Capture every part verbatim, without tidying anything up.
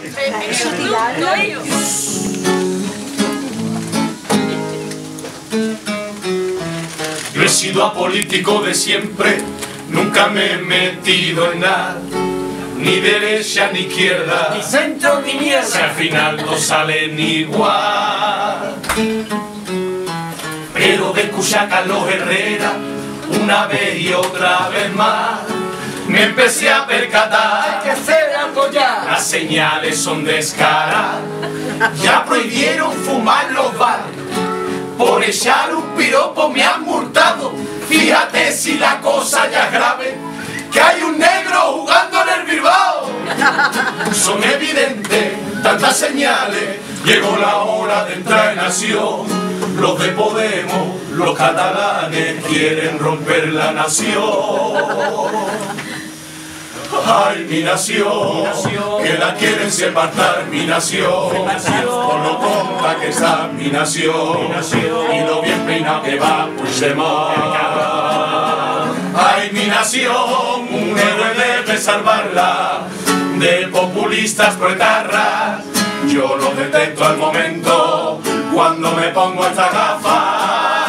Yo he sido apolítico de siempre, nunca me he metido en nada, ni derecha ni izquierda, ni centro ni mierda. Si al final no salen igual. Pero de escuchar a Carlos Herrera una vez y otra vez más, me empecé a percatar Hay que hacer algo ya. las señales son descaradas. Ya prohibieron fumar los bares, por echar un piropo me han multado. Fíjate si la cosa ya es grave, que hay un negro jugando en el Bilbao. Son evidentes tantas señales, llegó la hora de entrar en acción. Los de Podemos, los catalanes, quieren romper la nación. Ay, mi nación, que la quieren separar, mi nación. Por lo tonta que está mi nación, y lo bien peinado que va Puigdemont. Ay, mi nación, un héroe debe salvarla de populistas proetarras. Yo lo detecto al momento cuando me pongo esta gafa.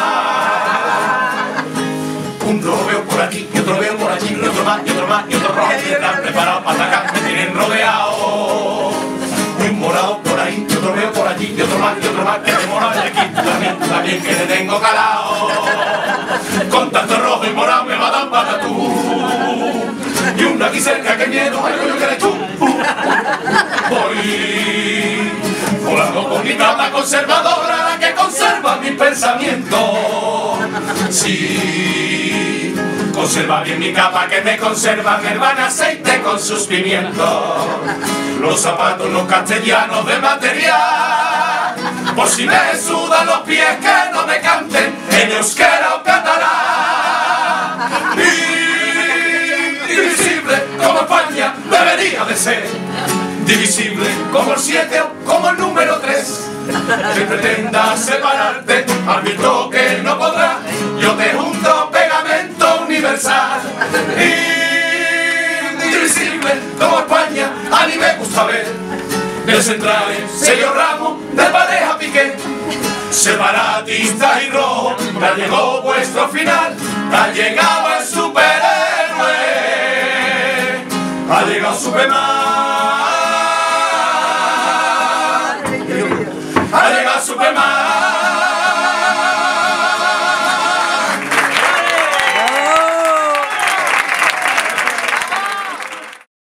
Un robeo por aquí y otro veo por allí, y otro más, y otro más, y otro rojo y detrás, preparado para atacar, me tienen rodeado. Y un morado por ahí, y otro veo por allí, y otro más, y otro más, que te mora de aquí, también, también que te tengo calado. Con tanto rojo y morado me matan para tú. Y uno aquí cerca, que miedo, ay, coño, que eres tú. Voy volando con mi capa conservadora, la que conserva mi pensamiento. Sí, conserva bien mi capa que me conserva mi hermana aceite con sus pimientos. Los zapatos, los castellanos de material, por si me sudan los pies que no me canten en euskera o catalán. Indivisible como España debería de ser, divisible como el siete o como el número tres. Que pretenda separarte, advierto que no podrá. Yo te junto pegamento universal. Indivisible como España, a mí me gusta ver el centrales, sello Ramos, de pareja Piqué. Separatistas y rojo, ya llegó vuestro final. Ha llegado el superhéroe, ha llegado Superman. Ha llegado Superman.